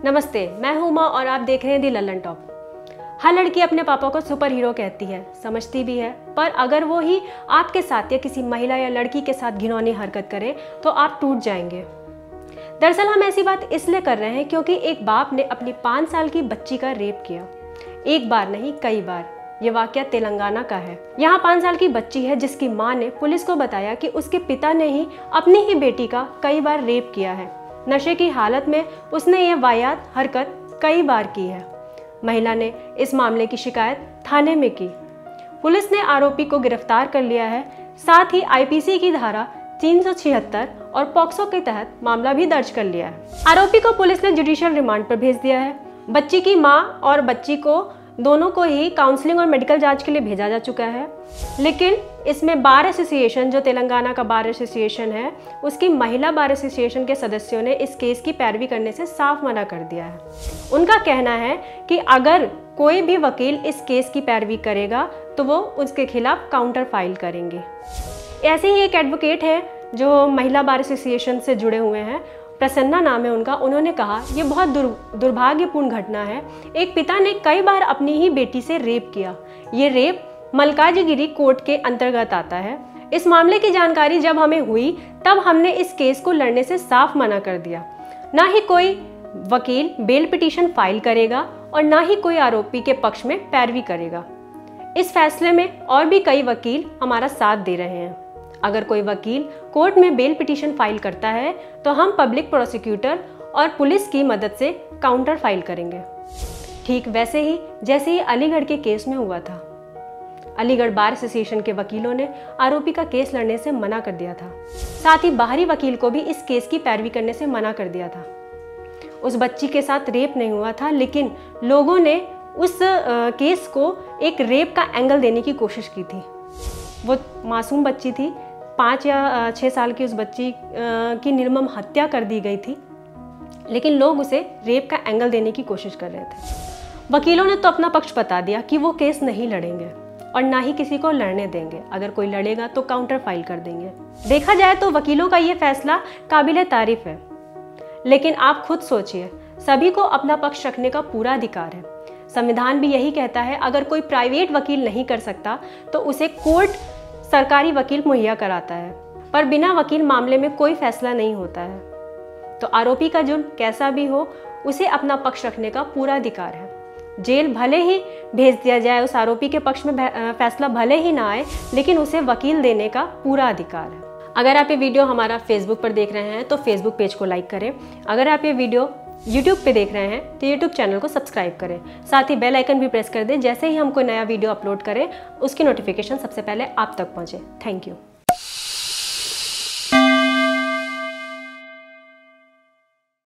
नमस्ते, मैं हूं उमा और आप देख रहे हैं दी लल्लन टॉप। हर लड़की अपने पापा को सुपर हीरो कहती है, समझती भी है, पर अगर वो ही आपके साथ या किसी महिला या लड़की के साथ घिनौनी हरकत करे तो आप टूट जाएंगे। दरअसल हम ऐसी बात इसलिए कर रहे हैं क्योंकि एक बाप ने अपनी 5 साल की बच्ची का रेप किया। एक बार नहीं, कई बार। ये वाकया तेलंगाना का है। यहाँ 5 साल की बच्ची है जिसकी माँ ने पुलिस को बताया कि उसके पिता ने ही अपनी ही बेटी का कई बार रेप किया है। नशे की हालत में उसने ये वाहियात हरकत कई बार की है। महिला ने इस मामले की शिकायत थाने में की। पुलिस ने आरोपी को गिरफ्तार कर लिया है। साथ ही आईपीसी की धारा 376 और पॉक्सो के तहत मामला भी दर्ज कर लिया है। आरोपी को पुलिस ने जुडिशियल रिमांड पर भेज दिया है। बच्ची की मां और बच्ची को दोनों को ही काउंसलिंग और मेडिकल जांच के लिए भेजा जा चुका है, लेकिन इसमें बार एसोसिएशन, जो तेलंगाना का बार एसोसिएशन है, उसकी महिला बार एसोसिएशन के सदस्यों ने इस केस की पैरवी करने से साफ मना कर दिया है। उनका कहना है कि अगर कोई भी वकील इस केस की पैरवी करेगा तो वो उसके खिलाफ काउंटर फाइल करेंगे। ऐसे ही एक एडवोकेट है जो महिला बार एसोसिएशन से जुड़े हुए हैं, प्रसन्ना नाम है उनका। उन्होंने कहा, ये बहुत दुर्भाग्यपूर्ण घटना है। एक पिता ने कई बार अपनी ही बेटी से रेप किया। ये रेप मलकाजीगिरी कोर्ट के अंतर्गत आता है। इस मामले की जानकारी जब हमें हुई तब हमने इस केस को लड़ने से साफ मना कर दिया। ना ही कोई वकील बेल पिटीशन फाइल करेगा और ना ही कोई आरोपी के पक्ष में पैरवी करेगा। इस फैसले में और भी कई वकील हमारा साथ दे रहे हैं। अगर कोई वकील कोर्ट में बेल पिटीशन फाइल करता है तो हम पब्लिक प्रोसिक्यूटर और पुलिस की मदद से काउंटर फाइल करेंगे, ठीक वैसे ही जैसे ही अलीगढ़ के केस में हुआ था। अलीगढ़ बार एसोसिएशन के वकीलों ने आरोपी का केस लड़ने से मना कर दिया था। साथ ही बाहरी वकील को भी इस केस की पैरवी करने से मना कर दिया था। उस बच्ची के साथ रेप नहीं हुआ था, लेकिन लोगों ने उस केस को एक रेप का एंगल देने की कोशिश की थी। वो मासूम बच्ची थी, 5 या 6 साल की उस बच्ची की निर्मम हत्या कर दी गई थी, लेकिन लोग उसे रेप का एंगल देने की कोशिश कर रहे थे। वकीलों ने तो अपना पक्ष बता दिया कि वो केस नहीं लड़ेंगे और ना ही किसी को लड़ने देंगे। अगर कोई लड़ेगा तो काउंटर फाइल कर देंगे। देखा जाए तो वकीलों का ये फैसला काबिले तारीफ है, लेकिन आप खुद सोचिए, सभी को अपना पक्ष रखने का पूरा अधिकार है। संविधान भी यही कहता है, अगर कोई प्राइवेट वकील नहीं कर सकता तो उसे कोर्ट सरकारी वकील मुहैया कराता है, पर बिना वकील मामले में कोई फैसला नहीं होता है। तो आरोपी का जुर्म कैसा भी हो, उसे अपना पक्ष रखने का पूरा अधिकार है। जेल भले ही भेज दिया जाए, उस आरोपी के पक्ष में फैसला भले ही ना आए, लेकिन उसे वकील देने का पूरा अधिकार है। अगर आप ये वीडियो हमारा फेसबुक पर देख रहे हैं तो फेसबुक पेज को लाइक करें। अगर आप ये वीडियो यूट्यूब पे देख रहे हैं तो यूट्यूब चैनल को सब्सक्राइब करें। साथ ही बेल आइकन भी प्रेस कर दें। जैसे ही हम कोई नया वीडियो अपलोड करें उसकी नोटिफिकेशन सबसे पहले आप तक पहुंचे। Thank you.